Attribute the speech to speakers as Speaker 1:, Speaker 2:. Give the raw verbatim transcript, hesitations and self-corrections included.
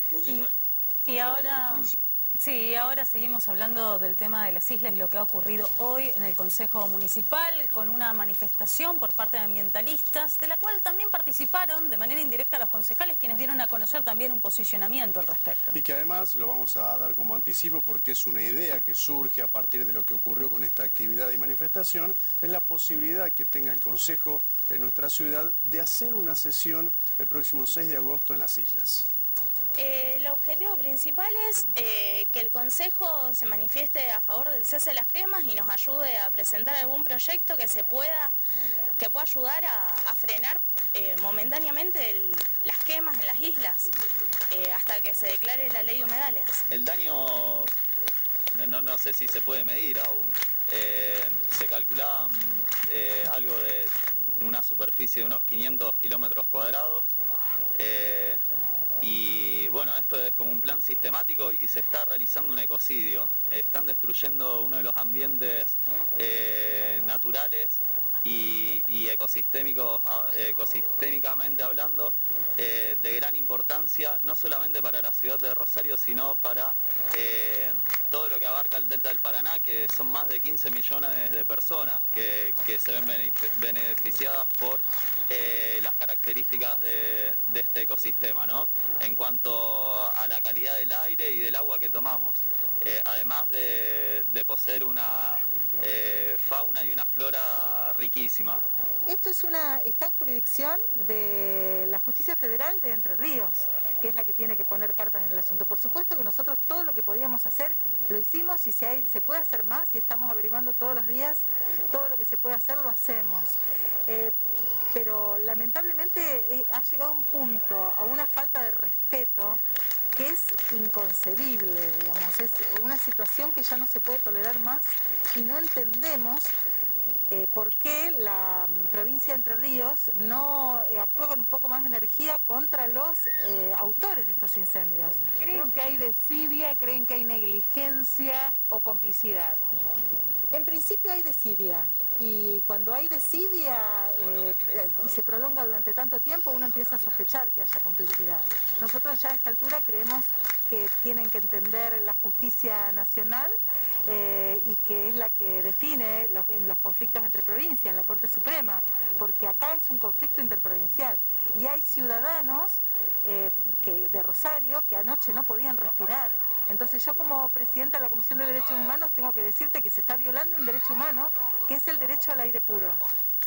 Speaker 1: Y, y ahora... Sí, ahora seguimos hablando del tema de las islas y lo que ha ocurrido hoy en el Consejo Municipal con una manifestación por parte de ambientalistas, de la cual también participaron de manera indirecta los concejales, quienes dieron a conocer también un posicionamiento al respecto.
Speaker 2: Y que además lo vamos a dar como anticipo porque es una idea que surge a partir de lo que ocurrió con esta actividad y manifestación, es la posibilidad que tenga el Consejo de nuestra ciudad de hacer una sesión el próximo seis de agosto en las islas.
Speaker 3: Eh, el objetivo principal es eh, que el Consejo se manifieste a favor del cese de las quemas y nos ayude a presentar algún proyecto que se pueda, que pueda ayudar a, a frenar eh, momentáneamente el, las quemas en las islas eh, hasta que se declare la ley de humedales.
Speaker 4: El daño no, no sé si se puede medir aún. Eh, se calculaba eh, algo de una superficie de unos quinientos kilómetros cuadrados. Eh, Y bueno, esto es como un plan sistemático y se está realizando un ecocidio. Están destruyendo uno de los ambientes eh, naturales y, y ecosistémicos, ecosistémicamente hablando, eh, de gran importancia, no solamente para la ciudad de Rosario, sino para eh, todo lo que abarca el Delta del Paraná, que son más de quince millones de personas que, que se ven beneficiadas por eh, las características de, de este ecosistema, ¿no? En cuanto a la calidad del aire y del agua que tomamos, eh, además de, de poseer una eh, fauna y una flora riquísima.
Speaker 5: Esto es una, está en jurisdicción de la Justicia Federal de Entre Ríos, que es la que tiene que poner cartas en el asunto. Por supuesto que nosotros todo lo que podíamos hacer lo hicimos y si hay, se puede hacer más y estamos averiguando todos los días todo lo que se puede hacer lo hacemos. Eh, pero lamentablemente eh, ha llegado un punto, a una falta de respeto que es inconcebible, digamos, es una situación que ya no se puede tolerar más y no entendemos Eh, por qué la provincia de Entre Ríos no eh, actúa con un poco más de energía contra los eh, autores de estos incendios.
Speaker 6: ¿Creen que hay desidia, creen que hay negligencia o complicidad?
Speaker 5: En principio hay desidia y cuando hay desidia eh, y se prolonga durante tanto tiempo uno empieza a sospechar que haya complicidad. Nosotros ya a esta altura creemos que tienen que entender la justicia nacional eh, y que es la que define los, en los conflictos entre provincias, la Corte Suprema, porque acá es un conflicto interprovincial y hay ciudadanos eh, que, de Rosario que anoche no podían respirar. Entonces yo como presidenta de la Comisión de Derechos Humanos tengo que decirte que se está violando un derecho humano que es el derecho al aire puro.